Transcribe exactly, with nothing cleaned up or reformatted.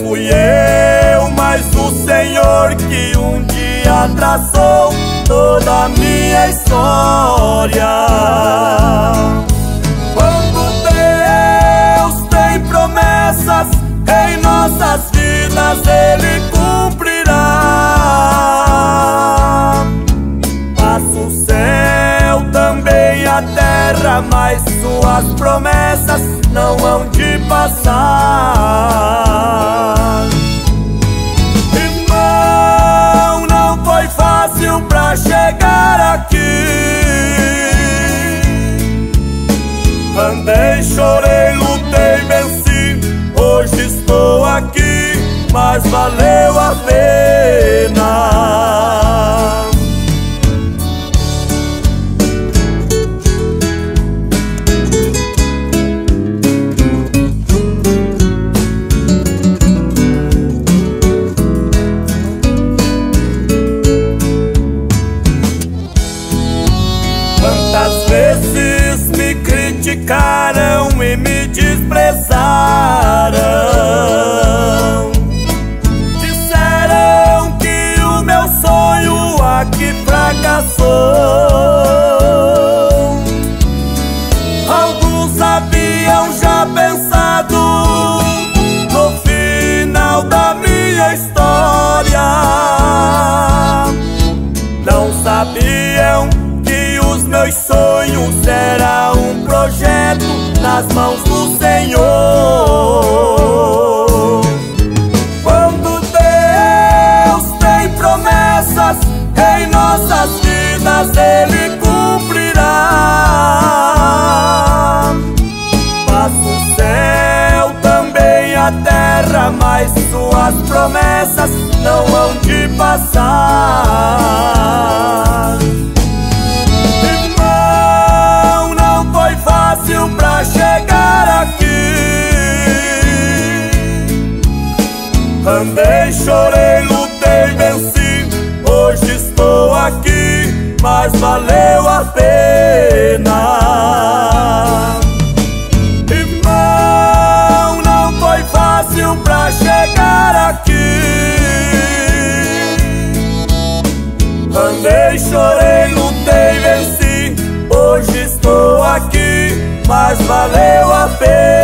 fui eu, mas o Senhor que um dia traçou toda a minha história. Quando Deus tem promessas em nossas vidas, Ele cumprirá. Passa o céu, também a terra, mas suas promessas não hão de passar. Irmão, não foi fácil pra chegar aqui. Andei, chorei, lutei, venci. Hoje estou aqui, mas valeu a pena. Quantas vezes me criticaram e me desprezaram, disseram que o meu sonho aqui fracassou. Alguns haviam já pensado no final da minha história. Não sabiam que os meus sonhos eram um projeto nas mãos do Senhor. Quando Deus tem promessas em nossas vidas, Ele cumprirá. Passa o céu, também a terra, mas suas promessas não hão de passar. Pra chegar aqui, andei, chorei, lutei, venci. Hoje estou aqui, mas valeu a pena. Irmão, não foi fácil pra chegar aqui. Andei, chorei, lutei, venci. Hoje estou aqui, mas valeu a pena.